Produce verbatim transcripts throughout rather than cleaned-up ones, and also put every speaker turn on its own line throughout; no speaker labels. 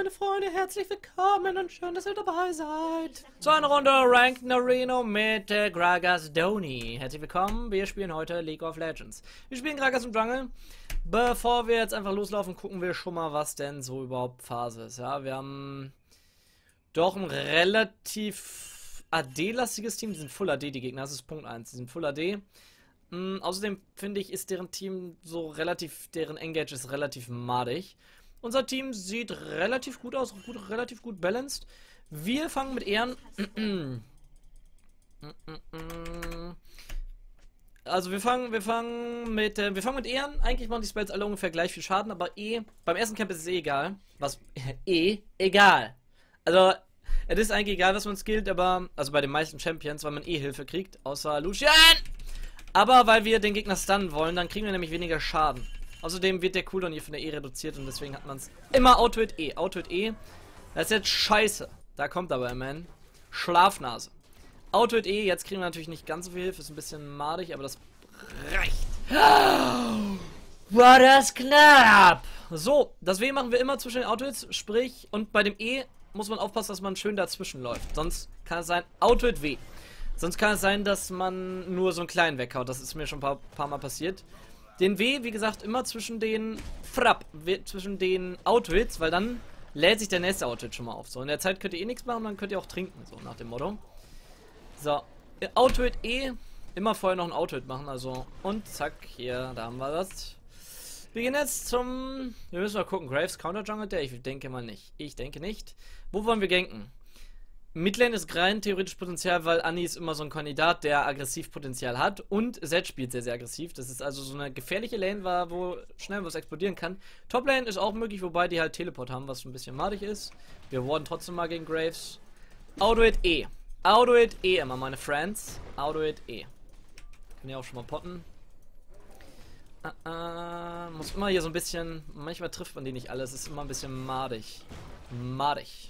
meine Freunde, herzlich willkommen und schön, dass ihr dabei seid. Zu einer Runde Ranked Arena mit äh, Gragas Doni. Herzlich willkommen, wir spielen heute League of Legends. Wir spielen Gragas im Jungle. Bevor wir jetzt einfach loslaufen, gucken wir schon mal, was denn so überhaupt Phase ist. Ja, wir haben doch ein relativ A D-lastiges Team. Die sind Full A D, die Gegner, das ist Punkt eins. Die sind Full A D. Mm, außerdem finde ich, ist deren Team so relativ, deren Engage ist relativ madig. Unser Team sieht relativ gut aus, gut, relativ gut balanced. Wir fangen mit Ehren. Also wir fangen, wir fangen mit, äh, wir fangen mit Ehren. Eigentlich machen die Spells alle ungefähr gleich viel Schaden, aber eh, beim ersten Camp ist es eh egal. Was? eh, egal. Also, es ist eigentlich egal, was man skillt, aber, also bei den meisten Champions, weil man eh Hilfe kriegt, außer Lucian. Aber weil wir den Gegner stunnen wollen, dann kriegen wir nämlich weniger Schaden. Außerdem wird der Cooldown hier von der E reduziert und deswegen hat man es immer Auto-Hit E. Auto-Hit E. Das ist jetzt scheiße. Da kommt aber immerhin Schlafnase. Auto-Hit E, jetzt kriegen wir natürlich nicht ganz so viel Hilfe. Ist ein bisschen madig, aber das reicht. War das knapp! So, das W machen wir immer zwischen den Auto-Hits. Sprich, und bei dem E muss man aufpassen, dass man schön dazwischen läuft. Sonst kann es sein Auto-Hit W. Sonst kann es sein, dass man nur so einen kleinen weghaut. Das ist mir schon ein paar, paar Mal passiert. Den W, wie gesagt, immer zwischen den Frapp, zwischen den Auto-Hits, weil dann lädt sich der nächste Auto-Hit schon mal auf. So, in der Zeit könnt ihr eh nichts machen, dann könnt ihr auch trinken, so nach dem Motto. So, Auto-Hit E, immer vorher noch ein Auto-Hit machen, also, und zack, hier, da haben wir das. Wir gehen jetzt zum, wir müssen mal gucken, Graves Counter-Jungle, der, ich denke mal nicht. Ich denke nicht. Wo wollen wir ganken? Midlane ist rein theoretisch Potenzial, weil Annie ist immer so ein Kandidat, der aggressiv Potenzial hat. Und Zed spielt sehr, sehr aggressiv. Das ist also so eine gefährliche Lane, war, wo schnell was explodieren kann. Toplane ist auch möglich, wobei die halt Teleport haben, was ein bisschen madig ist. Wir wurden trotzdem mal gegen Graves. Auto-Hit E. Auto-Hit E immer, meine Friends. Auto-Hit E. Kann ja auch schon mal potten. Uh, uh, muss immer hier so ein bisschen, manchmal trifft man die nicht alle. Es ist immer ein bisschen madig. Madig.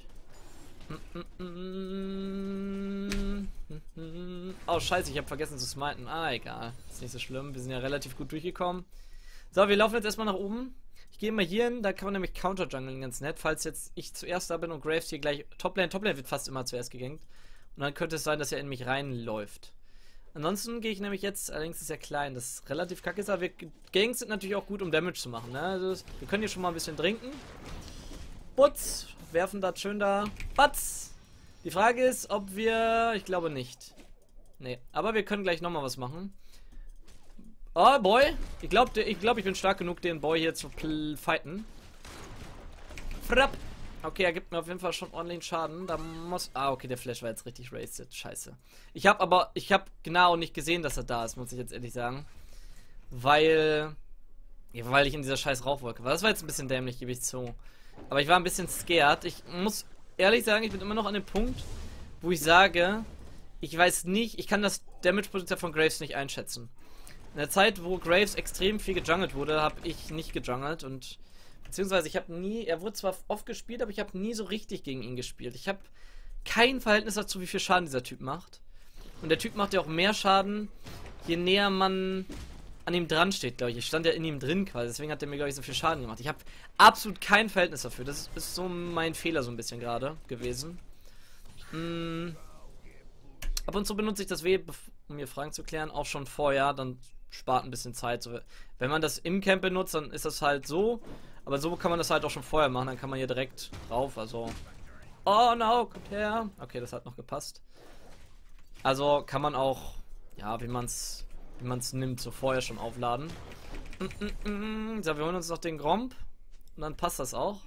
Oh, scheiße, ich habe vergessen zu smiten. Ah, egal. Ist nicht so schlimm. Wir sind ja relativ gut durchgekommen. So, wir laufen jetzt erstmal nach oben. Ich gehe mal hier hin. Da kann man nämlich Counter-Jungeln ganz nett. Falls jetzt ich zuerst da bin und Graves hier gleich Toplane. Toplane wird fast immer zuerst gegankt. Und dann könnte es sein, dass er in mich reinläuft. Ansonsten gehe ich nämlich jetzt, allerdings ist er klein, das ist relativ kacke ist, aber wir Gangs sind natürlich auch gut, um Damage zu machen. Ne? Also, wir können hier schon mal ein bisschen trinken. Putz. Werfen das schön da. Batz! Die Frage ist, ob wir... Ich glaube nicht. Nee, aber wir können gleich nochmal was machen. Oh, Boy. Ich glaube, ich, glaub, ich bin stark genug, den Boy hier zu fighten. Frapp! Okay, er gibt mir auf jeden Fall schon ordentlichen Schaden. Da muss... Ah, okay, der Flash war jetzt richtig wasted. Scheiße. Ich habe aber... Ich habe genau nicht gesehen, dass er da ist, muss ich jetzt ehrlich sagen. Weil... Ja, weil ich in dieser scheiß Rauchwolke war. Das war jetzt ein bisschen dämlich, gebe ich zu. Aber ich war ein bisschen scared. Ich muss ehrlich sagen, ich bin immer noch an dem Punkt, wo ich sage, ich weiß nicht, ich kann das Damage-Potenzial von Graves nicht einschätzen. In der Zeit, wo Graves extrem viel gejungelt wurde, habe ich nicht gejungelt und beziehungsweise ich habe nie, er wurde zwar oft gespielt, aber ich habe nie so richtig gegen ihn gespielt. Ich habe kein Verhältnis dazu, wie viel Schaden dieser Typ macht. Und der Typ macht ja auch mehr Schaden, je näher man an ihm dran steht, glaube ich. Ich stand ja in ihm drin quasi, deswegen hat er mir, glaube ich, so viel Schaden gemacht. Ich habe absolut kein Verhältnis dafür. Das ist so mein Fehler so ein bisschen gerade gewesen. Hm. Ab und zu benutze ich das W, um mir Fragen zu klären, auch schon vorher, dann spart ein bisschen Zeit. So, wenn man das im Camp benutzt, dann ist das halt so, aber so kann man das halt auch schon vorher machen, dann kann man hier direkt drauf, also... Oh no, kommt her! Okay, das hat noch gepasst. Also kann man auch, ja, wie man es... wie man es nimmt, so vorher schon aufladen. Mm, mm, mm. So, wir holen uns noch den Gromp. Und dann passt das auch.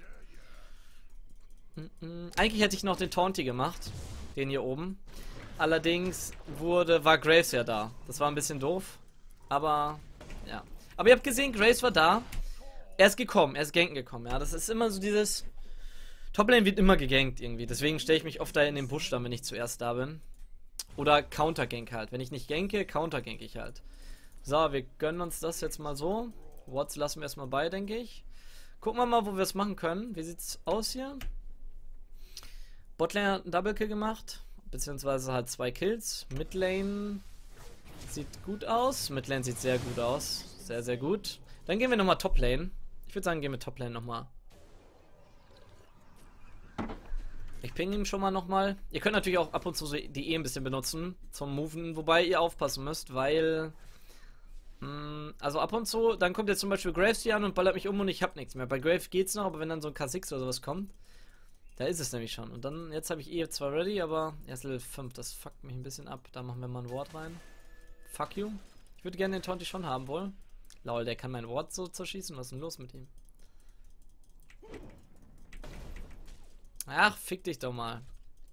Mm, mm. Eigentlich hätte ich noch den Taunty gemacht. Den hier oben. Allerdings wurde, war Graves ja da. Das war ein bisschen doof. Aber, ja. Aber ihr habt gesehen, Graves war da. Er ist gekommen. Er ist ganken gekommen. Ja, das ist immer so dieses... Toplane wird immer gegankt irgendwie. Deswegen stelle ich mich oft da in den Busch dann, wenn ich zuerst da bin. Oder Counter-Gank halt. Wenn ich nicht ganke, Counter-Gank ich halt. So, wir gönnen uns das jetzt mal so. Watts lassen wir erstmal bei, denke ich. Gucken wir mal, wo wir es machen können. Wie sieht's aus hier? Botlane hat einen Double-Kill gemacht. Beziehungsweise halt zwei Kills. Midlane sieht gut aus. Midlane sieht sehr gut aus. Sehr, sehr gut. Dann gehen wir nochmal Toplane. Ich würde sagen, gehen wir Toplane nochmal. Ich ping ihm schon mal nochmal. Ihr könnt natürlich auch ab und zu so die E ein bisschen benutzen zum Moven, wobei ihr aufpassen müsst, weil... Mh, also ab und zu, dann kommt jetzt zum Beispiel Graves hier an und ballert mich um und ich hab nichts mehr. Bei Graves geht's noch, aber wenn dann so ein K sechs oder sowas kommt, da ist es nämlich schon. Und dann, jetzt habe ich eh zwar ready, aber erst Level fünf, das fuckt mich ein bisschen ab. Da machen wir mal ein Ward rein. Fuck you. Ich würde gerne den Taunty schon haben wohl. Lol, der kann mein Ward so zerschießen. Was ist denn los mit ihm? Ach, fick dich doch mal.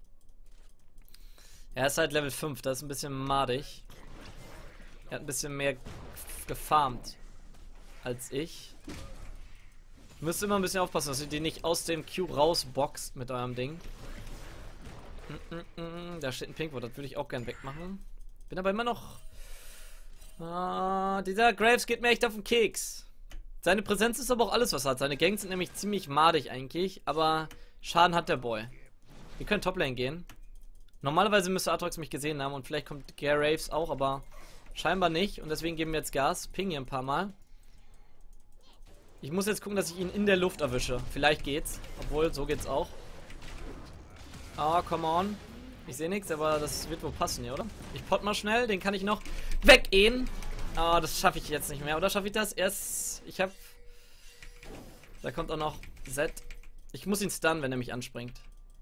Er ist halt Level fünf, das ist ein bisschen madig. Er hat ein bisschen mehr gefarmt als ich. Müsst immer ein bisschen aufpassen, dass ihr die nicht aus dem Q rausboxt mit eurem Ding. Mm -mm -mm. Da steht ein Pinkwort, das würde ich auch gern wegmachen. Bin aber immer noch... Ah, dieser Graves geht mir echt auf den Keks. Seine Präsenz ist aber auch alles, was er hat. Seine Gangs sind nämlich ziemlich madig eigentlich, aber Schaden hat der Boy. Wir können Toplane gehen. Normalerweise müsste Aatrox mich gesehen haben und vielleicht kommt Graves auch, aber scheinbar nicht. Und deswegen geben wir jetzt Gas. Ping hier ein paar Mal. Ich muss jetzt gucken, dass ich ihn in der Luft erwische. Vielleicht geht's. Obwohl, so geht's auch. Oh, come on. Ich sehe nichts, aber das wird wohl passen hier, oder? Ich pot mal schnell, den kann ich noch wegehen. Oh, das schaffe ich jetzt nicht mehr. Oder schaffe ich das? Erst, ich hab... Da kommt auch noch Z. Ich muss ihn stunnen, wenn er mich anspringt.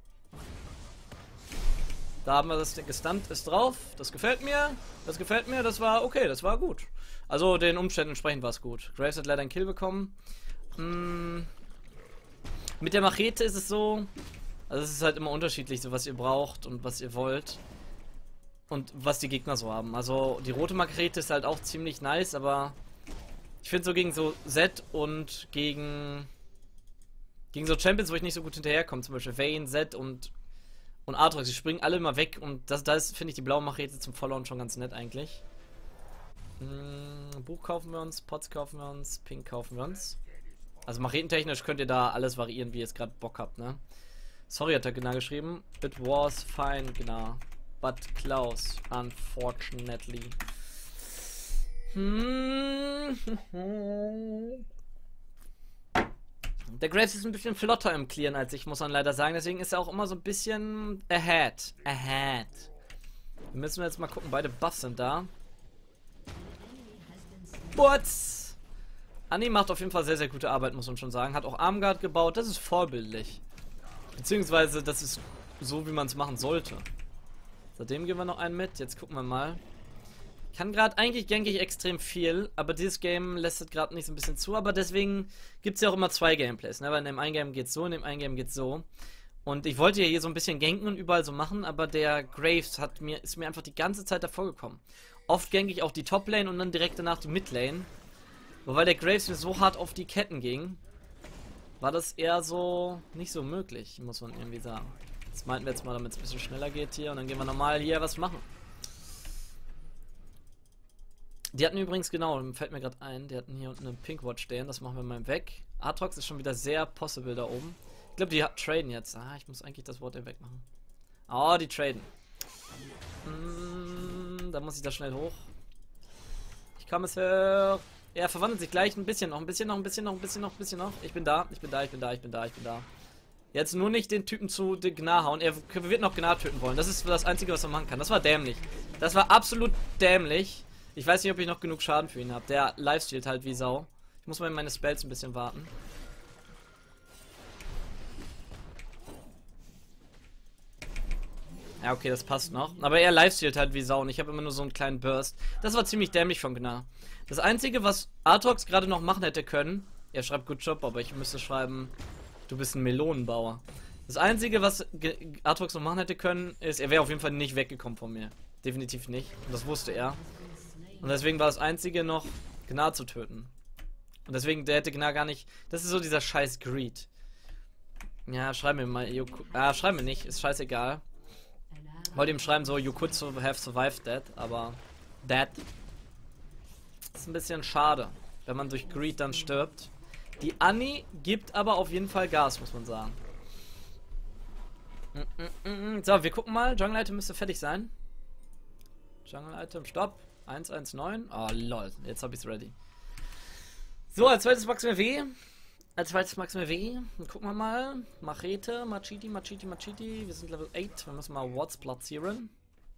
Da haben wir das gestunt, ist drauf. Das gefällt mir. Das gefällt mir. Das war okay, das war gut. Also den Umständen entsprechend war es gut. Graves hat leider einen Kill bekommen. Hm. Mit der Machete ist es so... Also es ist halt immer unterschiedlich, so was ihr braucht und was ihr wollt. Und was die Gegner so haben. Also die rote Machete ist halt auch ziemlich nice, aber... Ich finde so gegen so Z und gegen... Gegen so Champions, wo ich nicht so gut hinterherkomme, zum Beispiel Vayne, Z und... Und Aatrox, die springen alle immer weg und das, da finde ich die blaue Machete zum Followen schon ganz nett eigentlich. Hm, Buch kaufen wir uns, Pots kaufen wir uns, Pink kaufen wir uns. Also machetentechnisch könnt ihr da alles variieren, wie ihr es gerade Bock habt, ne? Sorry, hat er genau geschrieben. It was fine, genau. But close, unfortunately. Hm. Der Graves ist ein bisschen flotter im Clearen als ich, muss man leider sagen. Deswegen ist er auch immer so ein bisschen ahead. Ahead. Wir müssen jetzt mal gucken. Beide Buffs sind da. Butz! Anni macht auf jeden Fall sehr, sehr gute Arbeit, muss man schon sagen. Hat auch Armguard gebaut. Das ist vorbildlich. Beziehungsweise, das ist so, wie man es machen sollte. Seitdem gehen wir noch einen mit. Jetzt gucken wir mal. Kann gerade eigentlich gank ich extrem viel, aber dieses Game lässt es gerade nicht so ein bisschen zu, aber deswegen gibt es ja auch immer zwei Gameplays, ne? Weil in dem einen Game geht's so, in dem einen Game geht's so. Und ich wollte ja hier so ein bisschen ganken und überall so machen, aber der Graves hat mir, ist mir einfach die ganze Zeit davor gekommen. Oft gank ich auch die Top-Lane und dann direkt danach die Mid-Lane. Wobei der Graves mir so hart auf die Ketten ging, war das eher so nicht so möglich, muss man irgendwie sagen. Das meinten wir jetzt mal, damit es ein bisschen schneller geht hier und dann gehen wir normal hier was machen. Die hatten übrigens, genau, fällt mir gerade ein, die hatten hier unten einen Pinkwatch stehen, das machen wir mal weg. Aatrox ist schon wieder sehr possible da oben. Ich glaube, die traden jetzt. Ah, ich muss eigentlich das Wort wegmachen. Oh, die traden. Hm, da muss ich da schnell hoch. Ich komme es her. Er verwandelt sich gleich ein bisschen noch, ein bisschen noch, ein bisschen noch, ein bisschen noch, ein bisschen noch. Ich bin da, ich bin da, ich bin da, ich bin da, ich bin da. Jetzt nur nicht den Typen zu Gnar hauen. Er wird noch Gnar töten wollen. Das ist das Einzige, was er machen kann. Das war dämlich. Das war absolut dämlich. Ich weiß nicht, ob ich noch genug Schaden für ihn habe. Der lifestealt halt wie Sau. Ich muss mal in meine Spells ein bisschen warten. Ja, okay, das passt noch. Aber er lifestealt halt wie Sau und ich habe immer nur so einen kleinen Burst. Das war ziemlich dämlich von Gnar. Das Einzige, was Aatrox gerade noch machen hätte können... Er schreibt Good Job, aber ich müsste schreiben... Du bist ein Melonenbauer. Das Einzige, was Aatrox noch machen hätte können, ist... Er wäre auf jeden Fall nicht weggekommen von mir. Definitiv nicht. Und das wusste er. Und deswegen war das Einzige noch, Gnar zu töten. Und deswegen, der hätte Gnar gar nicht... Das ist so dieser scheiß Greed. Ja, schreib mir mal... You, ah, schreib mir nicht, ist scheißegal. Wollte ihm schreiben so, you could have survived that, aber... That... Ist ein bisschen schade, wenn man durch Greed dann stirbt. Die Anni gibt aber auf jeden Fall Gas, muss man sagen. So, wir gucken mal. Jungle Item müsste fertig sein. Jungle Item, stopp. eins eins neun. Oh, lol. Jetzt hab ich's ready. So, als zweites wachsen wir W. Als zweites Max mir W. Dann gucken wir mal. Machete, Machiti, Machiti, Machiti. Wir sind Level acht. Wir müssen mal Wards platzieren.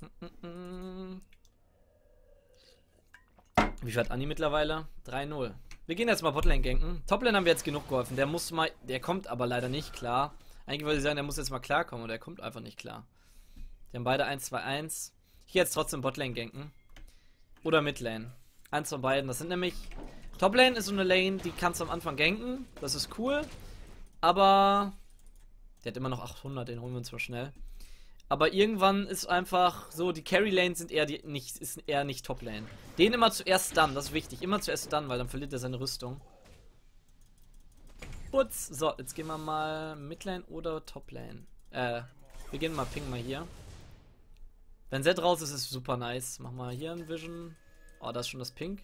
Wie viel hat Anni mittlerweile? drei null. Wir gehen jetzt mal Botlane ganken. Toplane haben wir jetzt genug geholfen. Der muss mal. Der kommt aber leider nicht klar. Eigentlich wollte ich sagen, der muss jetzt mal klarkommen. Und der kommt einfach nicht klar. Die haben beide eins zwei eins. Ich gehe jetzt trotzdem Botlane ganken. Oder Midlane. Eins von beiden. Das sind nämlich. Toplane ist so eine Lane, die kannst du am Anfang ganken. Das ist cool. Aber. Der hat immer noch achthundert, den holen wir uns mal schnell. Aber irgendwann ist einfach so, die Carry-Lanes sind eher die, nicht, ist eher nicht Top-Lane. Den immer zuerst stunnen, das ist wichtig. Immer zuerst stunnen, weil dann verliert er seine Rüstung. Putz. So, jetzt gehen wir mal Midlane oder Top-Lane. Äh, wir gehen mal Ping mal hier. Wenn Zed raus ist, ist es super nice. Machen wir hier ein Vision. Oh, da ist schon das Pink.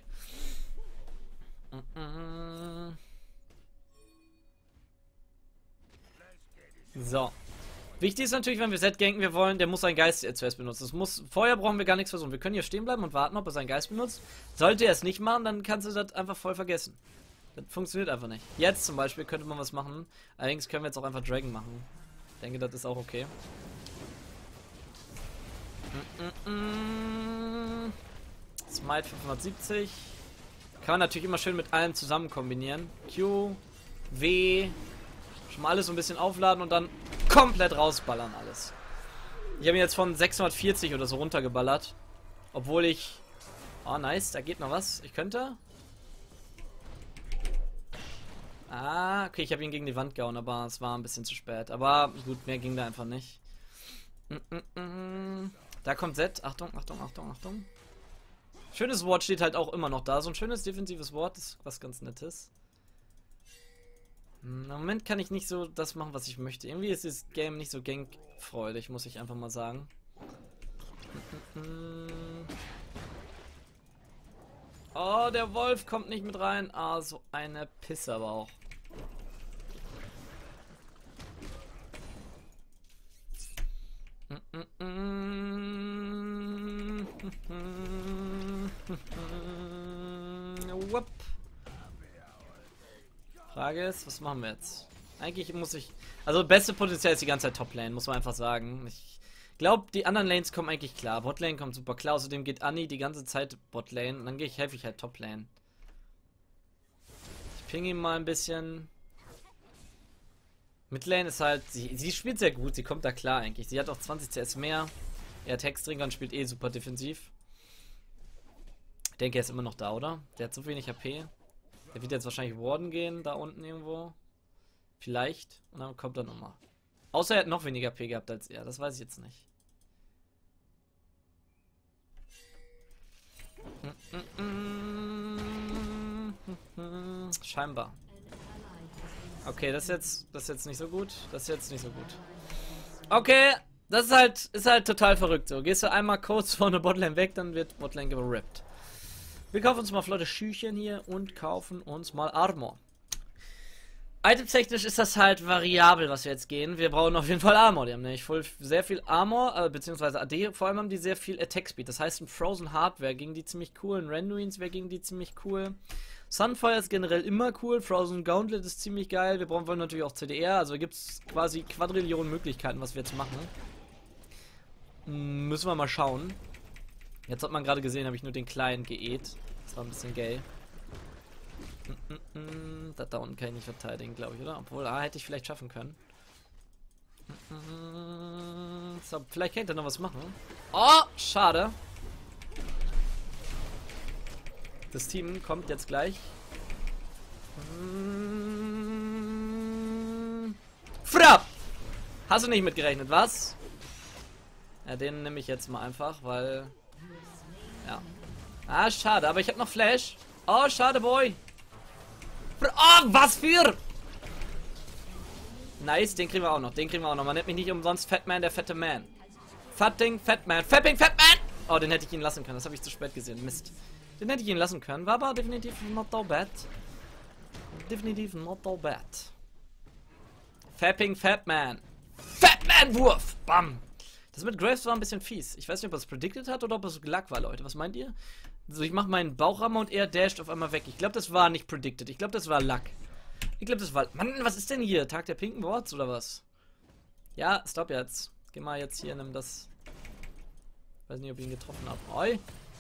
So. Wichtig ist natürlich, wenn wir Zed ganken, wir wollen, der muss seinen Geist zuerst benutzen. Das muss, vorher brauchen wir gar nichts versuchen. Wir können hier stehen bleiben und warten, ob er seinen Geist benutzt. Sollte er es nicht machen, dann kannst du das einfach voll vergessen. Das funktioniert einfach nicht. Jetzt zum Beispiel könnte man was machen. Allerdings können wir jetzt auch einfach Dragon machen. Ich denke, das ist auch okay. Smite fünfhundertsiebzig. Kann man natürlich immer schön mit allem zusammen kombinieren. Q, W, schon mal alles so ein bisschen aufladen und dann komplett rausballern alles. Ich habe ihn jetzt von sechshundertvierzig oder so runtergeballert. Obwohl ich... Oh, nice, da geht noch was. Ich könnte... Ah, okay, ich habe ihn gegen die Wand gehauen, aber es war ein bisschen zu spät. Aber gut, mehr ging da einfach nicht. Mm -mm -mm. Da kommt Zed. Achtung, Achtung, Achtung, Achtung. Schönes Wort steht halt auch immer noch da. So ein schönes defensives Wort ist was ganz Nettes. Im Moment kann ich nicht so das machen, was ich möchte. Irgendwie ist das Game nicht so gankfreudig, muss ich einfach mal sagen. Oh, der Wolf kommt nicht mit rein. Ah, so eine Pisse aber auch. Wupp. Frage ist, was machen wir jetzt? Eigentlich muss ich... Also, beste Potenzial ist die ganze Zeit Top-Lane, muss man einfach sagen. Ich glaube, die anderen Lanes kommen eigentlich klar. Botlane kommt super klar. Außerdem geht Anni die ganze Zeit Botlane. Und dann gehe ich, helfe ich halt Top-Lane. Ich ping ihn mal ein bisschen. Midlane ist halt... Sie, sie spielt sehr gut. Sie kommt da klar eigentlich. Sie hat auch zwanzig C S mehr. Er hat Hexdrinker und spielt eh super defensiv. Ich denke, er ist immer noch da, oder? Der hat so wenig H P. Der wird jetzt wahrscheinlich Warden gehen, da unten irgendwo. Vielleicht. Und dann kommt er nochmal. Außer er hat noch weniger H P gehabt als er. Das weiß ich jetzt nicht. Scheinbar. Okay, das ist jetzt, das ist jetzt nicht so gut. Das ist jetzt nicht so gut. Okay, das ist halt, ist halt total verrückt. So, gehst du einmal kurz vor eine Botlane weg, dann wird Botlane gerippt. Wir kaufen uns mal flotte Schüchen hier und kaufen uns mal Armor. Itemtechnisch ist das halt variabel, was wir jetzt gehen. Wir brauchen auf jeden Fall Armor. Die haben nämlich voll sehr viel Armor, äh, beziehungsweise A D. Vor allem haben die sehr viel Attack Speed. Das heißt, ein Frozen Heart wäre gegen die ziemlich cool. Ein Randuins wäre gegen die ziemlich cool. Sunfire ist generell immer cool. Frozen Gauntlet ist ziemlich geil. Wir brauchen natürlich auch C D R. Also gibt es quasi Quadrillionen Möglichkeiten, was wir jetzt machen. Hm, müssen wir mal schauen. Jetzt hat man gerade gesehen, habe ich nur den kleinen geäht. Das war ein bisschen gay. Mm, mm, mm. Das da unten kann ich nicht verteidigen, glaube ich, oder? Obwohl, ah, hätte ich vielleicht schaffen können. Mm, mm. So, vielleicht kann ich da noch was machen. Oh, schade. Das Team kommt jetzt gleich. Mm. Frapp! Hast du nicht mitgerechnet, was? Ja, den nehme ich jetzt mal einfach, weil... Ja. Ah, schade, aber ich habe noch Flash. Oh, schade, Boy. Oh, was für... Nice, den kriegen wir auch noch. Den kriegen wir auch noch. Man nennt mich nicht umsonst Fatman, der fette Man. Fatting, Fatman. Fapping, Fatman! Oh, den hätte ich ihn lassen können. Das habe ich zu spät gesehen. Mist. Den hätte ich ihn lassen können. War aber definitiv not so bad. Definitiv not so bad. Fapping, Fatman. Fatman-Wurf! Bam! Das mit Graves war ein bisschen fies. Ich weiß nicht, ob er es predicted hat oder ob es Luck war, Leute. Was meint ihr? So, ich mache meinen Bauchrammer und er dasht auf einmal weg. Ich glaube, das war nicht predicted. Ich glaube, das war Luck. Ich glaube, das war... Mann, was ist denn hier? Tag der pinken Worts oder was? Ja, stopp jetzt. Geh mal jetzt hier, nimm das... Weiß nicht, ob ich ihn getroffen habe. Oi.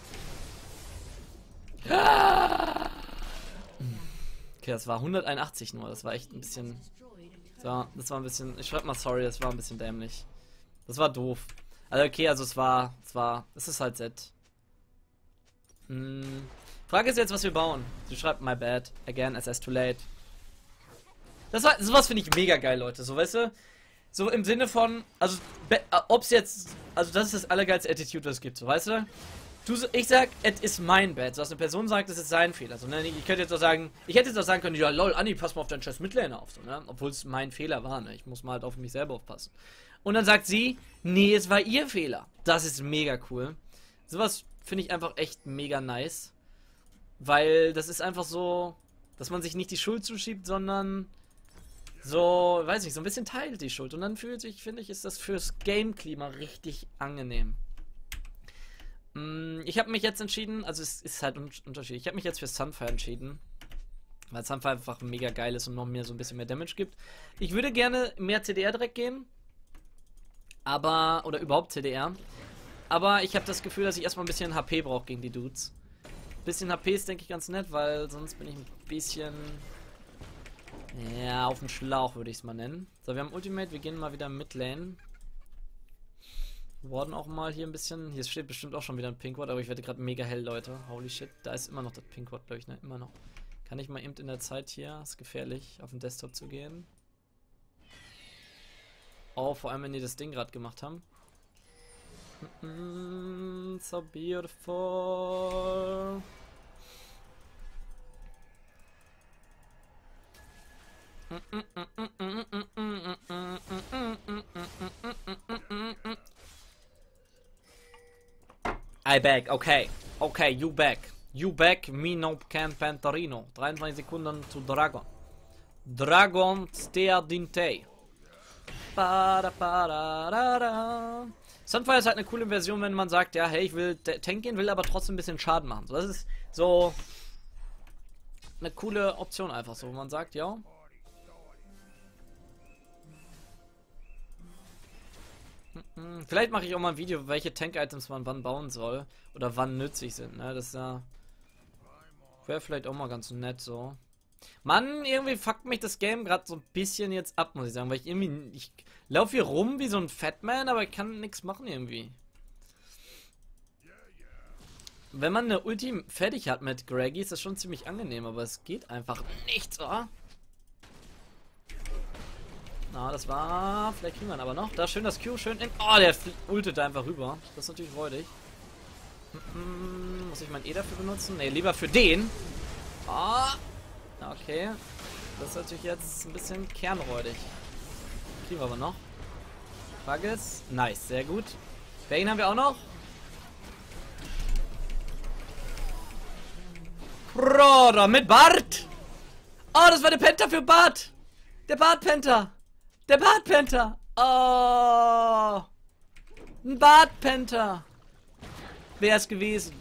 Okay, das war hunderteinundachtzig nur. Das war echt ein bisschen... So, das war ein bisschen... Ich schreib mal sorry, das war ein bisschen dämlich. Das war doof. Also okay, also es war... Es war... Es ist halt Z. Hm. Frage ist jetzt, was wir bauen. Sie schreibt, my bad. Again, S S too late. Das war... Sowas finde ich mega geil, Leute. So, weißt du... So im Sinne von... Also, ob es jetzt... Also das ist das allergeilste Attitude, was es gibt. So, weißt du? Du, ich sag, es ist mein Bad. So, dass eine Person sagt, es ist sein Fehler. So, ne? Ich könnte jetzt auch sagen, ich hätte jetzt auch sagen können, ja lol, Anni, pass mal auf deinen scheiß Midlaner auf. So, ne? Obwohl es mein Fehler war, ne? Ich muss mal halt auf mich selber aufpassen. Und dann sagt sie, nee, es war ihr Fehler. Das ist mega cool. Sowas finde ich einfach echt mega nice. Weil das ist einfach so, dass man sich nicht die Schuld zuschiebt, sondern so, weiß nicht, so ein bisschen teilt die Schuld. Und dann fühlt sich, finde ich, ist das fürs Game-Klima richtig angenehm. Ich habe mich jetzt entschieden, also es ist halt un unterschiedlich. Ich habe mich jetzt für Sunfire entschieden, weil Sunfire einfach mega geil ist und noch mehr so ein bisschen mehr Damage gibt. Ich würde gerne mehr C D R direkt gehen, aber, oder überhaupt C D R, aber ich habe das Gefühl, dass ich erstmal ein bisschen H P brauche gegen die Dudes. Ein bisschen H P ist, denke ich, ganz nett, weil sonst bin ich ein bisschen, ja, auf dem Schlauch würde ich es mal nennen. So, wir haben Ultimate, wir gehen mal wieder Midlane. Warden auch mal hier ein bisschen. Hier steht bestimmt auch schon wieder ein Pinkward, aber ich werde gerade mega hell, Leute. Holy shit. Da ist immer noch das Pinkward, glaube ich, ne? Immer noch. Kann ich mal eben in der Zeit hier, ist gefährlich, auf den Desktop zu gehen. Oh, vor allem, wenn die das Ding gerade gemacht haben. Mm, so beautiful. I back, okay. Okay, you back. You back, me no can Pantarino. dreiundzwanzig Sekunden zu Dragon. Dragon Stea Dinte. Sunfire ist halt eine coole Version, wenn man sagt, ja, hey, ich will Tank gehen, will aber trotzdem ein bisschen Schaden machen. So, das ist so eine coole Option einfach so, wo man sagt, ja. Vielleicht mache ich auch mal ein Video, welche Tank-Items man wann bauen soll. Oder wann nützlich sind, ne? Das ja wäre vielleicht auch mal ganz nett so. Mann, irgendwie fuckt mich das Game gerade so ein bisschen jetzt ab, muss ich sagen. Weil ich irgendwie, ich laufe hier rum wie so ein Fatman, aber ich kann nichts machen irgendwie. Wenn man eine Ulti fertig hat mit Greggy, ist das schon ziemlich angenehm, aber es geht einfach nicht, so. Na, das war... Vielleicht kriegen wir ihn aber noch. Da schön das Q, schön in... Oh, der ultet da einfach rüber. Das ist natürlich freudig. Hm, muss ich mein E dafür benutzen? Ne, lieber für den. Oh. Okay. Das ist natürlich jetzt ein bisschen kernräudig. Kriegen wir aber noch. Frage ist... Nice, sehr gut. Bane haben wir auch noch. Bruder, mit Bart! Oh, das war der Penta für Bart! Der Bart-Penta! Der Bart-Penta! Oh! Ein Bart-Penta! Wäre es gewesen.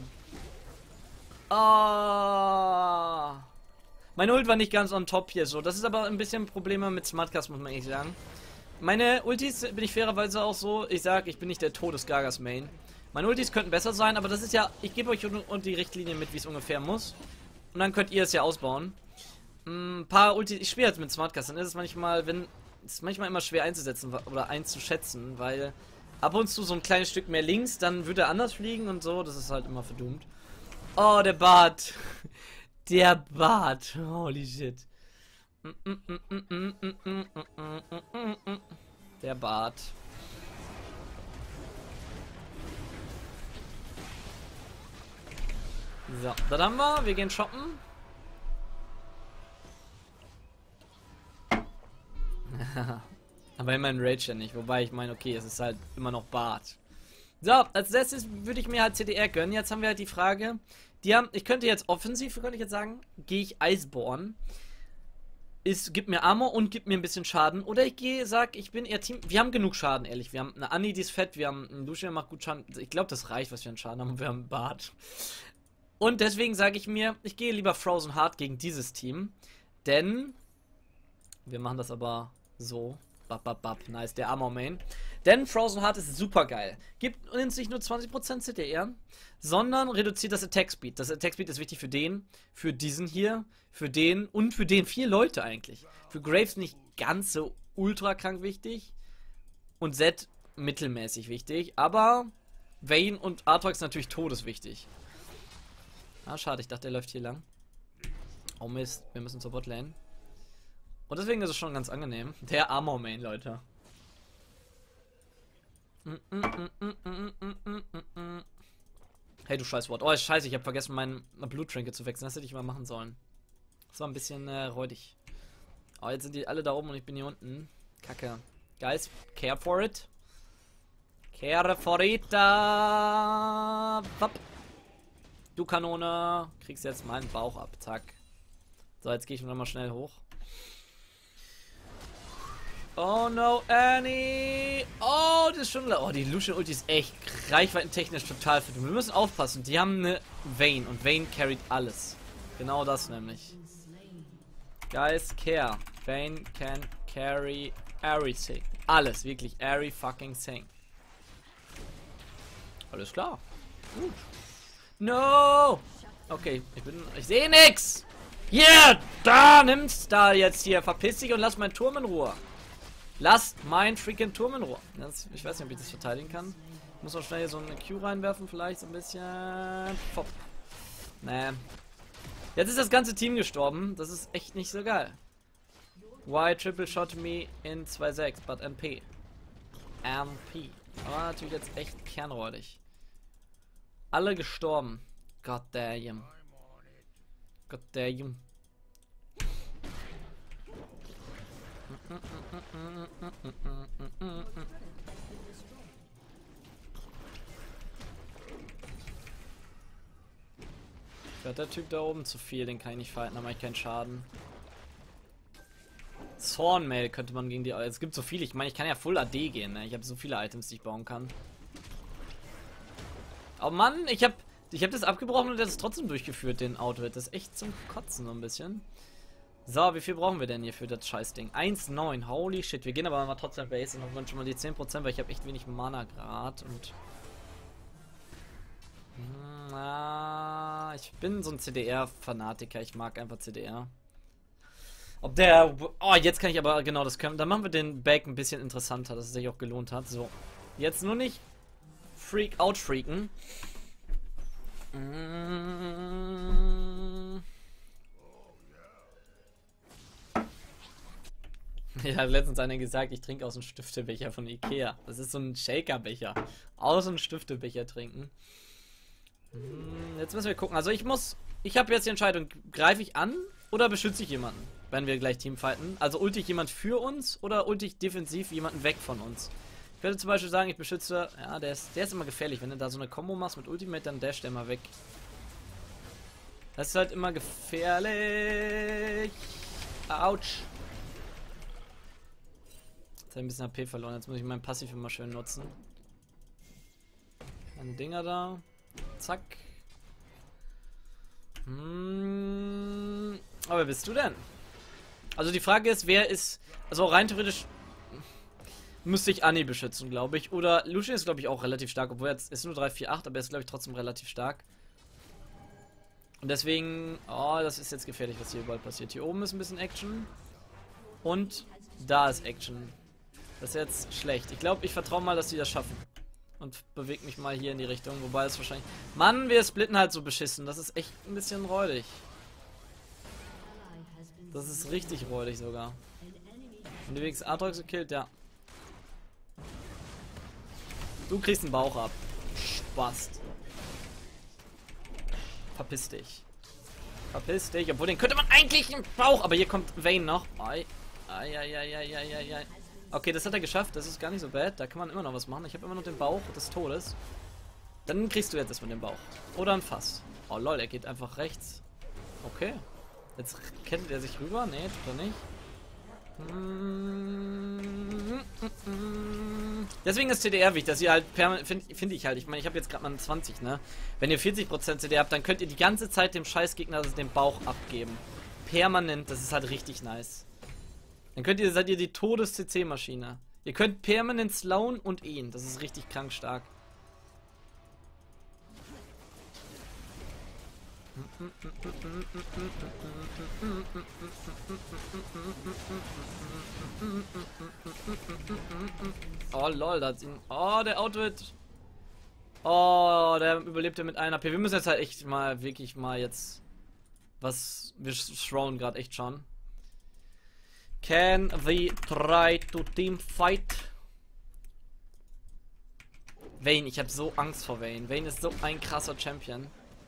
Oh! Mein Ult war nicht ganz on top hier so. Das ist aber ein bisschen Probleme mit Smartcast, muss man ehrlich sagen. Meine Ultis bin ich fairerweise auch so. Ich sag, ich bin nicht der Todes-Gagas-Main. Meine Ultis könnten besser sein, aber das ist ja... Ich gebe euch und die Richtlinie mit, wie es ungefähr muss. Und dann könnt ihr es ja ausbauen. Ein paar Ultis... Ich spiele jetzt mit Smartcast. Dann ist es manchmal, wenn... Es ist manchmal immer schwer einzusetzen oder einzuschätzen, weil ab und zu so ein kleines Stück mehr links, dann würde er anders fliegen und so. Das ist halt immer verdummt. Oh, der Bart. Der Bart. Holy shit. Der Bart. So, dann haben wir. Wir gehen shoppen. Aber immerhin Rage ja nicht. Wobei ich meine, okay, es ist halt immer noch Bart. So, als letztes würde ich mir halt C D R gönnen. Jetzt haben wir halt die Frage. Die haben, ich könnte jetzt offensiv, könnte ich jetzt sagen, gehe ich Iceborne. Ist, gibt mir Armor und gibt mir ein bisschen Schaden. Oder ich gehe, sag, ich bin eher Team. Wir haben genug Schaden, ehrlich. Wir haben eine Annie, die ist fett. Wir haben einen Lucian, der macht gut Schaden. Ich glaube, das reicht, was wir an Schaden haben. Und wir haben einen Bart. Und deswegen sage ich mir, ich gehe lieber Frozen Heart gegen dieses Team. Denn Wir machen das aber so. Bap, bap, bap. Nice, der Armor Main. Denn Frozen Heart ist super geil. Gibt uns nicht nur zwanzig Prozent C D R, sondern reduziert das Attack Speed. Das Attack Speed ist wichtig für den, für diesen hier, für den und für den. Vier Leute eigentlich. Für Graves nicht ganz so ultra krank wichtig. Und Zed mittelmäßig wichtig. Aber Vayne und Aatrox natürlich todeswichtig. Ah, schade, ich dachte, der läuft hier lang. Oh Mist, wir müssen zur Botlane. Und deswegen ist es schon ganz angenehm. Der Armor Main, Leute. Hey, du Scheißwort. Oh, scheiße, ich habe vergessen, meinen Bluttrinke zu wechseln. Das hätte ich mal machen sollen. Das war ein bisschen äh, räudig. Oh, jetzt sind die alle da oben und ich bin hier unten. Kacke. Guys, care for it. Care for it. Da. Du Kanone. Kriegst jetzt meinen Bauch ab. Zack. So, jetzt gehe ich nochmal schnell hoch. Oh no, Annie! Oh, das ist schon... Oh, die Lucian Ulti ist echt reichweitentechnisch total fit. Wir müssen aufpassen. Die haben eine Vayne und Vayne carried alles. Genau das nämlich. Guys, care. Vayne can carry everything. Alles, wirklich. Every fucking thing. Alles klar. Gut. No! Okay, ich bin... Ich sehe nix! Yeah! Da, nimm's da jetzt hier. Verpiss dich und lass meinen Turm in Ruhe. Lasst meinen freaking Turm in Ruhe. Das, ich weiß nicht, ob ich das verteidigen kann. Ich muss auch schnell hier so eine Q reinwerfen, vielleicht so ein bisschen. Pop. Nee. Jetzt ist das ganze Team gestorben. Das ist echt nicht so geil. Why triple shot me in zwei Komma sechs, but M P? M P. Aber natürlich jetzt echt kernräudig. Alle gestorben. God damn. God damn. Hat der Typ da oben zu viel, den kann ich nicht fighten, da mache ich keinen Schaden. Thornmail könnte man gegen die... Es gibt so viele, ich meine, ich kann ja Full A D gehen, ne? Ich habe so viele Items, die ich bauen kann. Oh Mann, ich habe ich hab das abgebrochen und das ist trotzdem durchgeführt, den Outfit. Das ist echt zum Kotzen so ein bisschen. So, wie viel brauchen wir denn hier für das Scheißding? eins Komma neun, holy shit. Wir gehen aber mal trotzdem Base und holen schon mal die zehn Prozent, weil ich habe echt wenig Mana gerade und... Na, ich bin so ein C D R-Fanatiker, ich mag einfach C D R. Ob der... Oh, jetzt kann ich aber genau das können. Dann machen wir den Back ein bisschen interessanter, dass es sich auch gelohnt hat. So, jetzt nur nicht Freak out freaken. Mm. Ich habe letztens einer gesagt, ich trinke aus einem Stiftebecher von Ikea. Das ist so ein Shakerbecher. Aus einem Stiftebecher trinken. Hm, jetzt müssen wir gucken. Also ich muss... Ich habe jetzt die Entscheidung. Greife ich an oder beschütze ich jemanden? Wenn wir gleich Teamfighten. Also ulti ich jemand für uns oder ulti ich defensiv jemanden weg von uns? Ich würde zum Beispiel sagen, ich beschütze... Ja, der ist, der ist immer gefährlich. Wenn du da so eine Kombo machst mit Ultimate, dann dash der mal weg. Das ist halt immer gefährlich. Autsch. Jetzt habe ich ein bisschen H P verloren. Jetzt muss ich meinen Passiv immer schön nutzen. Meine Dinger da. Zack. Hm. Aber wer bist du denn? Also die Frage ist, wer ist... Also rein theoretisch müsste ich Annie beschützen, glaube ich. Oder Lucian ist, glaube ich, auch relativ stark. Obwohl jetzt ist nur drei vier acht, aber er ist, glaube ich, trotzdem relativ stark. Und deswegen... Oh, das ist jetzt gefährlich, was hier überall passiert. Hier oben ist ein bisschen Action. Und da ist Action. Das ist jetzt schlecht. Ich glaube, ich vertraue mal, dass die das schaffen. Und bewege mich mal hier in die Richtung. Wobei es wahrscheinlich... Mann, wir splitten halt so beschissen. Das ist echt ein bisschen räudig. Das ist richtig räudig sogar. Und die wenigstens Aatrox gekillt, ja. Du kriegst einen Bauch ab. Spast. Verpiss dich. Verpiss dich. Obwohl, den könnte man eigentlich im Bauch... Aber hier kommt Vayne noch. Ei. Ei, ei, ei, ei, ei, ei, ei. Okay, das hat er geschafft. Das ist gar nicht so bad. Da kann man immer noch was machen. Ich habe immer noch den Bauch des Todes. Dann kriegst du jetzt erstmal den Bauch. Oder ein Fass. Oh lol, er geht einfach rechts. Okay. Jetzt kettet er sich rüber. Nee, tut er nicht. Deswegen ist C D R wichtig, dass ihr halt permanent, finde find ich halt, ich meine, ich habe jetzt gerade mal eine zwanzig, ne? Wenn ihr vierzig Prozent C D R habt, dann könnt ihr die ganze Zeit dem Scheißgegner den Bauch abgeben. Permanent, das ist halt richtig nice. Dann könnt ihr, seid ihr die Todes-C C-Maschine. Ihr könnt permanent slowen und ehen. Das ist richtig krank stark. Oh lol, da hat ihn. Oh, der Outwit. Oh, der überlebte mit einer P. Wir müssen jetzt halt echt mal, wirklich mal jetzt. Was. Wir throwen gerade echt schon. Can we try to team fight? Vayne, ich habe so Angst vor Vayne. Vayne ist so ein krasser Champion.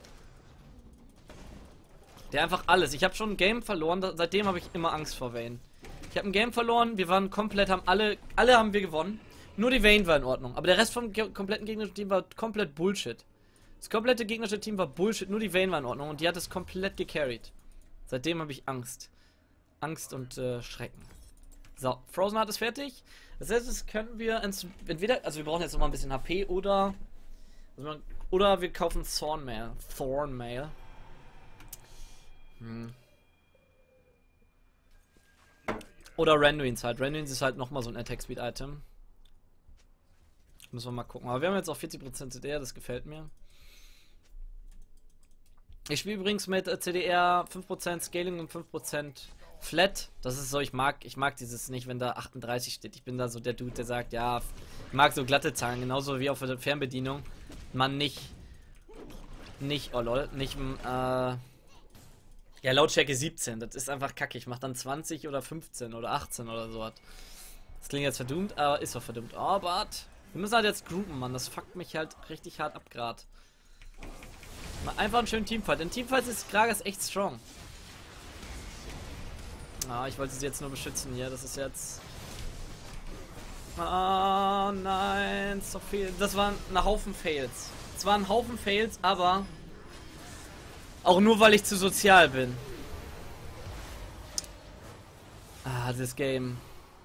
Der einfach alles. Ich habe schon ein Game verloren, da, seitdem habe ich immer Angst vor Vayne. Ich habe ein Game verloren, wir waren komplett, haben alle, alle haben wir gewonnen. Nur die Vayne war in Ordnung. Aber der Rest vom ge kompletten gegnerischen Team war komplett Bullshit. Das komplette gegnerische Team war Bullshit, nur die Vayne war in Ordnung und die hat es komplett gecarried. Seitdem habe ich Angst. Angst und äh, Schrecken. So, Frozen Heart ist fertig. Das heißt, das können wir ins, entweder, also wir brauchen jetzt noch mal ein bisschen H P oder also man, oder wir kaufen Thornmail. Thornmail. Hm. Oder Randuins halt. Randuins ist halt nochmal so ein Attack Speed Item. Müssen wir mal gucken. Aber wir haben jetzt auch vierzig Prozent C D R, das gefällt mir. Ich spiele übrigens mit C D R fünf Prozent Scaling und fünf Prozent Flat. Das ist so, ich mag, ich mag dieses nicht, wenn da achtunddreißig steht. Ich bin da so der Dude, der sagt, ja, ich mag so glatte Zahlen, genauso wie auf der Fernbedienung. Man nicht, nicht, oh lol, nicht, äh, ja, Lautstärke siebzehn, das ist einfach kacke. Ich mach dann zwanzig oder fünfzehn oder achtzehn oder so. Das klingt jetzt verdummt, aber ist doch verdummt. Oh, Bart. Wir müssen halt jetzt groupen, Mann. Das fuckt mich halt richtig hart ab gerade. Mal einfach einen schönen Teamfight. In Teamfights ist Gragas echt strong. Ah, ich wollte sie jetzt nur beschützen hier. Das ist jetzt... Ah, nein. So viel. Das waren ein Haufen Fails. Es waren ein Haufen Fails, aber... Auch nur, weil ich zu sozial bin. Ah, das Game.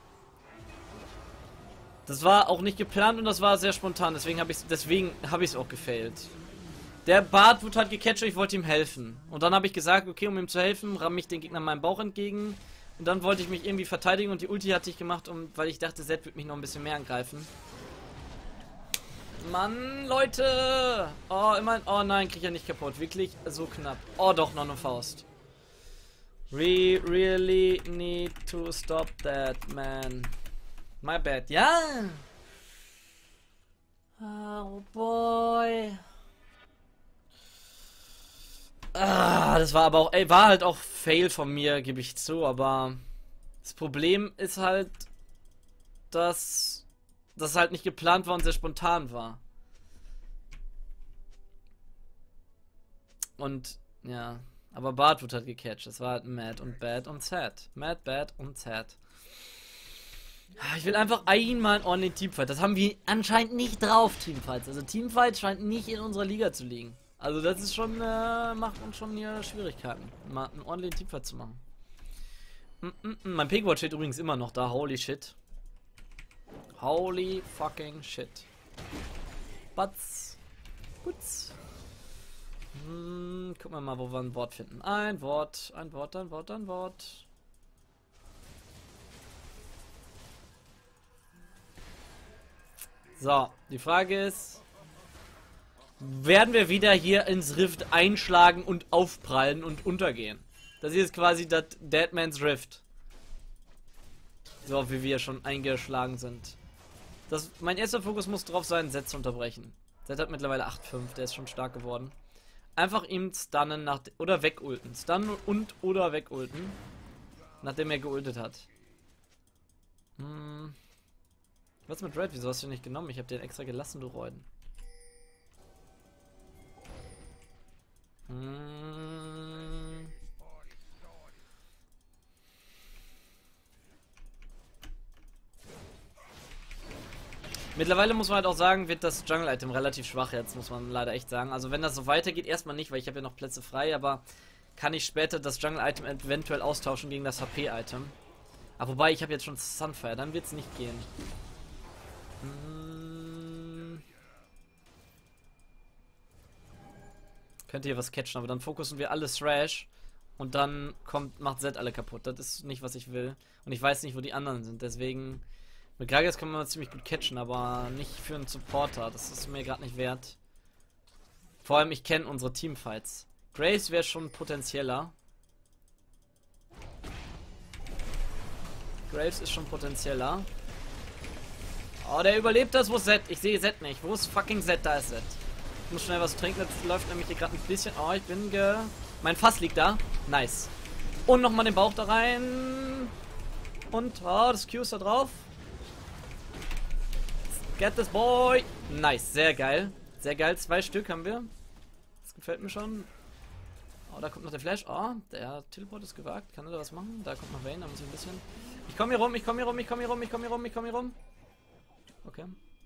Das war auch nicht geplant und das war sehr spontan. Deswegen habe ich deswegen habe ich es auch gefailt. Der Bart wurde halt gecatcht und ich wollte ihm helfen. Und dann habe ich gesagt, okay, um ihm zu helfen, ramme ich den Gegner meinem Bauch entgegen. Und dann wollte ich mich irgendwie verteidigen und die Ulti hatte ich gemacht, um, weil ich dachte, Zed wird mich noch ein bisschen mehr angreifen. Mann, Leute! Oh, immerhin. Oh nein, krieg ich ja nicht kaputt. Wirklich so knapp. Oh, doch, noch eine Faust. We really need to stop that, man. My bad. Ja! Oh, boy. Ah, das war aber auch, ey, war halt auch Fail von mir, gebe ich zu, aber das Problem ist halt, dass das halt nicht geplant war und sehr spontan war. Und, ja, aber Bart wird halt gecatcht. Das war halt mad und bad und sad. Mad, bad und sad. Ich will einfach einmal einen ordentlichen Teamfight. Das haben wir anscheinend nicht drauf, Teamfights. Also Teamfights scheint nicht in unserer Liga zu liegen. Also das ist schon, äh, macht uns schon hier Schwierigkeiten, mal einen ordentlichen Teamfight zu machen. Mm -mm -mm. Mein Pigwatch steht übrigens immer noch da, holy shit. Holy fucking shit. Batz. Putz. Hm, gucken wir mal, wo wir ein Wort finden. Ein Wort, ein Wort, ein Wort, ein Wort. So, die Frage ist, werden wir wieder hier ins Rift einschlagen und aufprallen und untergehen? Das hier ist quasi das Deadman's Rift. So wie wir schon eingeschlagen sind. Das, mein erster Fokus muss drauf sein, Zed zu unterbrechen. Zed hat mittlerweile acht fünf, der ist schon stark geworden. Einfach ihm stunnen nach, oder wegulten. Stunnen und oder wegulten. Nachdem er geultet hat. Hm. Was mit Red? Wieso hast du den nicht genommen? Ich habe den extra gelassen, du Reuden. Hm. Mittlerweile muss man halt auch sagen, wird das Jungle-Item relativ schwach jetzt, muss man leider echt sagen. Also wenn das so weitergeht, erstmal nicht, weil ich habe ja noch Plätze frei, aber kann ich später das Jungle-Item eventuell austauschen gegen das H P-Item. Aber wobei, ich habe jetzt schon Sunfire, dann wird es nicht gehen. Hm. Könnte hier was catchen, aber dann fokussen wir alle Thrash Und dann kommt, macht Zed alle kaputt. Das ist nicht, was ich will. Und ich weiß nicht, wo die anderen sind. Deswegen, mit Gragas kann man ziemlich gut catchen, aber nicht für einen Supporter. Das ist mir gerade nicht wert. Vor allem, ich kenne unsere Teamfights. Graves wäre schon potenzieller. Graves ist schon potenzieller. Oh, der überlebt das. Wo ist Zed? Ich sehe Zed nicht. Wo ist fucking Zed? Da ist Zed. Ich muss schnell was trinken. Jetzt läuft nämlich hier gerade ein bisschen... Oh, ich bin ge... Mein Fass liegt da. Nice. Und nochmal den Bauch da rein. Und, oh, das Q ist da drauf. Get this boy. Nice, sehr geil. Sehr geil. Zwei Stück haben wir. Das gefällt mir schon. Oh, da kommt noch der Flash. Oh, der Teleport ist gewagt. Kann er da was machen? Da kommt noch Vayne. Da muss ich ein bisschen... Ich komme hier rum, ich komme hier rum, ich komme hier rum, ich komme hier rum, ich komme hier rum. Okay.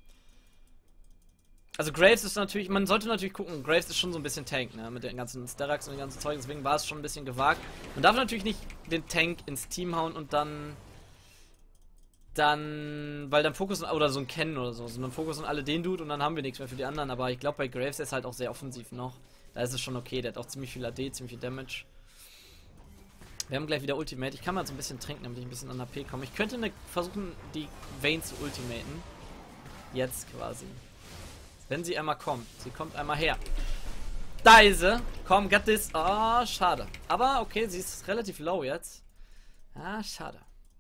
Also Graves ist natürlich, man sollte natürlich gucken, Graves ist schon so ein bisschen Tank, ne, mit den ganzen Sterax und den ganzen Zeug, deswegen war es schon ein bisschen gewagt. Man darf natürlich nicht den Tank ins Team hauen und dann, dann, weil dann fokussen, oder so ein Kennen oder so, sondern fokussen alle den Dude und dann haben wir nichts mehr für die anderen, aber ich glaube bei Graves ist halt auch sehr offensiv noch, da ist es schon okay, der hat auch ziemlich viel A D, ziemlich viel Damage. Wir haben gleich wieder Ultimate, ich kann mal so ein bisschen trinken, damit ich ein bisschen an A P komme. Ich könnte ne, versuchen, die Vayne zu ultimaten, jetzt quasi. Wenn sie einmal kommt. Sie kommt einmal her. Da ist sie. Komm, get this. Oh, schade. Aber okay, sie ist relativ low jetzt. Ah, schade.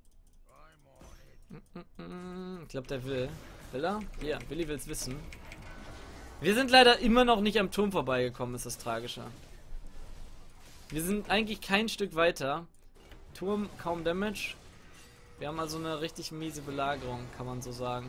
Ich glaube, der will. Will er? Ja, Willi will es wissen. Wir sind leider immer noch nicht am Turm vorbeigekommen, ist das Tragische. Wir sind eigentlich kein Stück weiter. Turm, kaum Damage. Wir haben also eine richtig miese Belagerung, kann man so sagen.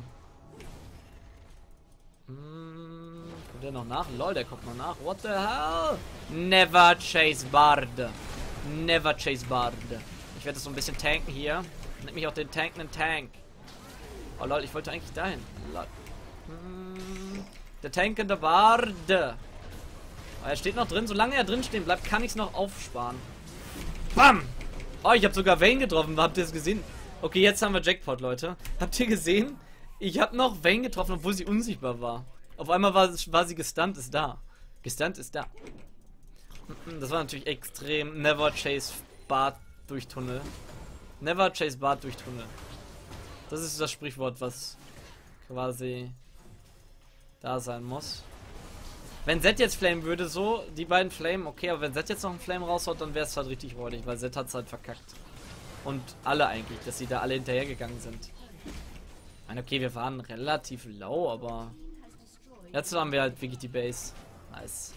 Hm, kommt der noch nach? Lol, der kommt noch nach. What the hell? Never chase Bard. Never chase Bard. Ich werde das so ein bisschen tanken hier. Nennt mich auch den tankenden Tank. Oh lol, ich wollte eigentlich dahin. Lol. Hm, der tankende Bard. Oh, er steht noch drin. Solange er drin stehen bleibt, kann ich es noch aufsparen. Bam! Oh, ich habe sogar Vayne getroffen. Habt ihr es gesehen? Okay, jetzt haben wir Jackpot, Leute. Habt ihr gesehen? Ich habe noch Vayne getroffen, obwohl sie unsichtbar war. Auf einmal war, war sie gestunt, ist da. Gestunt ist da. Das war natürlich extrem. Never chase Bart durch Tunnel. Never chase Bart durch Tunnel. Das ist das Sprichwort, was quasi da sein muss. Wenn Zed jetzt flamen würde, so, die beiden flamen, okay, aber wenn Zed jetzt noch einen Flame raushaut, dann wäre es halt richtig räudig, weil Zed hat es halt verkackt. Und alle eigentlich, dass sie da alle hinterhergegangen sind. Ich meine, okay, wir waren relativ low, aber jetzt haben wir halt wirklich die Base. Nice.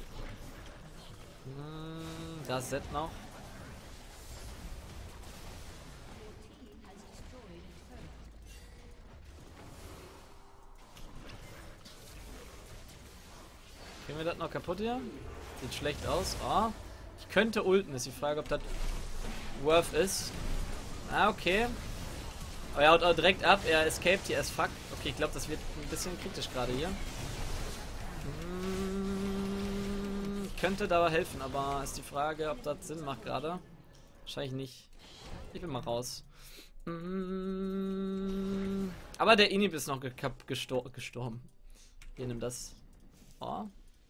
Hm, da ist Zed noch. Kriegen wir das noch kaputt hier? Sieht schlecht aus. Oh, ich könnte ulten, ist die Frage, ob das worth ist. Ah, okay. Oh, er haut auch direkt ab, er escaped hier as fuck. Okay, ich glaube, das wird ein bisschen kritisch gerade hier. Hm, ich könnte dabei helfen, aber ist die Frage, ob das Sinn macht gerade. Wahrscheinlich nicht. Ich bin mal raus. Hm, aber der Inhib ist noch gestor gestorben. Wir nehmen das. Oh.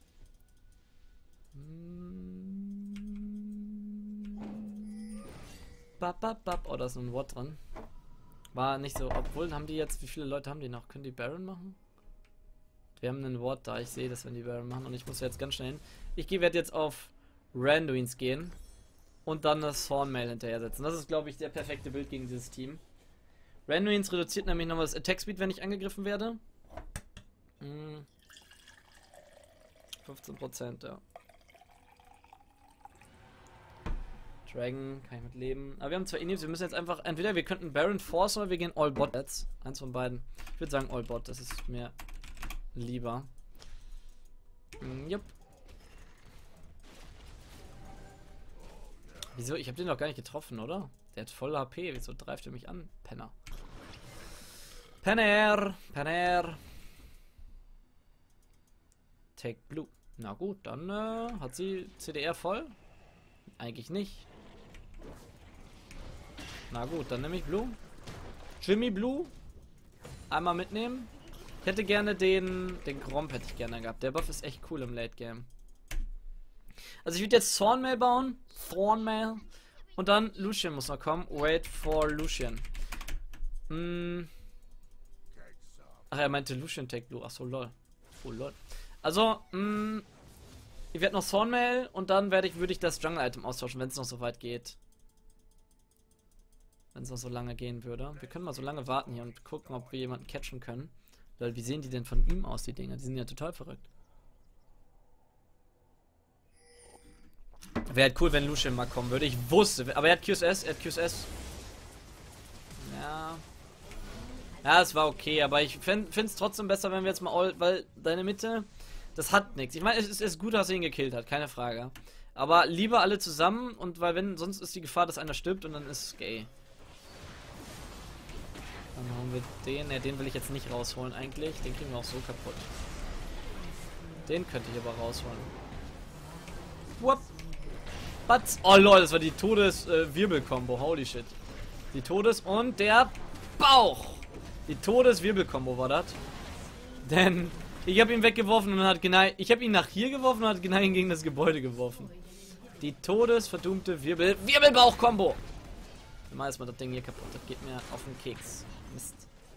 Hm. Bap, bap, bap. Oh, da ist noch ein Wort dran. War nicht so, obwohl, haben die jetzt, wie viele Leute haben die noch? Können die Baron machen? Wir haben einen Ward da, ich sehe das, wenn die Baron machen und ich muss jetzt ganz schnell hin. Ich werde jetzt auf Randuins gehen und dann das Hornmail hinterher setzen. Das ist, glaube ich, der perfekte Bild gegen dieses Team. Randuins reduziert nämlich nochmal das Attack Speed, wenn ich angegriffen werde. Hm. fünfzehn Prozent, ja. Dragon, kann ich mit leben. Aber wir haben zwei Inhibs, wir müssen jetzt einfach, entweder wir könnten Baron Force oder wir gehen All Bot jetzt. Eins von beiden. Ich würde sagen All Bot, das ist mir lieber. Mm, jupp. Wieso? Ich habe den doch gar nicht getroffen, oder? Der hat voll H P. Wieso greift er mich an? Penner. Penner. Penner. Take Blue. Na gut, dann äh, hat sie C D R voll? Eigentlich nicht. Na gut, dann nehme ich Blue. Jimmy Blue. Einmal mitnehmen. Ich hätte gerne den... Den Gromp hätte ich gerne gehabt. Der Buff ist echt cool im Late Game. Also ich würde jetzt Thornmail bauen. Thornmail. Und dann Lucian muss noch kommen. Wait for Lucian. Hm. Ach, er meinte Lucian Tech Blue. Achso, lol. Oh, lol. Also, mh, ich werde noch Thornmail und dann werde ich, würde ich das Jungle-Item austauschen, wenn es noch so weit geht. Wenn es noch so lange gehen würde. Wir können mal so lange warten hier und gucken, ob wir jemanden catchen können. Weil, wie sehen die denn von ihm aus, die Dinger? Die sind ja total verrückt. Wäre halt cool, wenn Lucian mal kommen würde. Ich wusste, aber er hat Q S S, er hat Q S S. Ja. Ja, es war okay, aber ich finde es trotzdem besser, wenn wir jetzt mal all, weil deine Mitte, das hat nichts. Ich meine, es ist, ist gut, dass er ihn gekillt hat, keine Frage. Aber lieber alle zusammen und weil wenn, sonst ist die Gefahr, dass einer stirbt und dann ist es gay. Dann hauen wir den, ne, den will ich jetzt nicht rausholen eigentlich, den kriegen wir auch so kaputt. Den könnte ich aber rausholen. Whoop. Batz. Oh lol, das war die Todes-Wirbel-Kombo, äh, holy shit. Die Todes- und der Bauch. Die Todes-Wirbel-Kombo war das. Denn ich habe ihn weggeworfen und hat genau. Ich habe ihn nach hier geworfen und hat genau gegen das Gebäude geworfen. Die todesverdummte Wirbel. Wirbelbauch-Kombo! Ich mach erstmal das Ding hier kaputt. Das geht mir auf den Keks. Mist.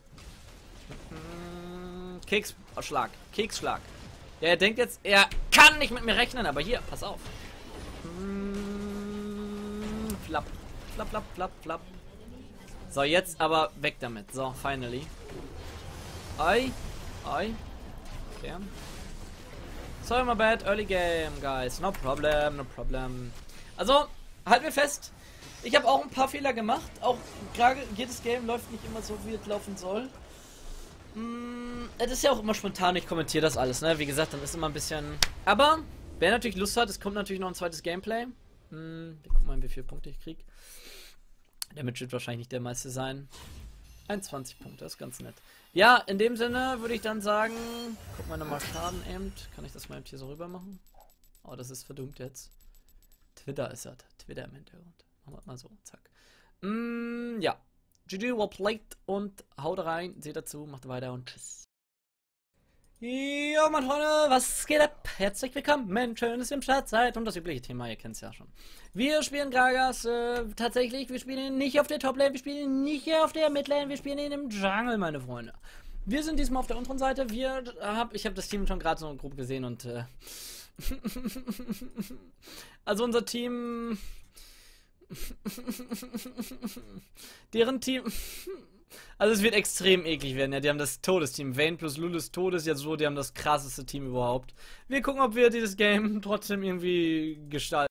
Keksschlag. Keksschlag. Ja, er denkt jetzt, er kann nicht mit mir rechnen, aber hier, pass auf. Flapp. Flapp, flapp, flapp, flapp. So, jetzt aber weg damit. So, finally. Oi. Oi. Okay. Sorry, my bad. Early game, guys. No problem, no problem. Also, halt mir fest. Ich habe auch ein paar Fehler gemacht. Auch gerade jedes Game läuft nicht immer so, wie es laufen soll. Mm, es ist ja auch immer spontan. Ich kommentiere das alles, ne? Wie gesagt, dann ist immer ein bisschen... Aber, wer natürlich Lust hat, es kommt natürlich noch ein zweites Gameplay. Hm, wir gucken mal, wie viele Punkte ich kriege. Der Mitch wird wahrscheinlich nicht der meiste sein. einundzwanzig Punkte, das ist ganz nett. Ja, in dem Sinne würde ich dann sagen, gucken wir nochmal Schaden eben. Kann ich das mal eben hier so rüber machen? Oh, das ist verdummt jetzt. Twitter ist das. Twitter im Hintergrund. Machen wir mal so, zack. Mm, ja. G G, well played und haut rein. Seht dazu, macht weiter und tschüss. Jo, meine Freunde, was geht ab? Herzlich willkommen, schön, dass ihr im Start seid. Und das übliche Thema, ihr kennt es ja schon. Wir spielen Gragas, äh, tatsächlich, wir spielen ihn nicht auf der Top-Lane, wir spielen ihn nicht auf der Mid-Lane, wir spielen ihn im Jungle, meine Freunde. Wir sind diesmal auf der unteren Seite, wir, hab, ich habe das Team schon gerade so grob gesehen und, äh, also unser Team, deren Team... Also es wird extrem eklig werden, ja, die haben das Todesteam. Vayne plus Lulus Todes, ja so, die haben das krasseste Team überhaupt. Wir gucken, ob wir dieses Game trotzdem irgendwie gestalten.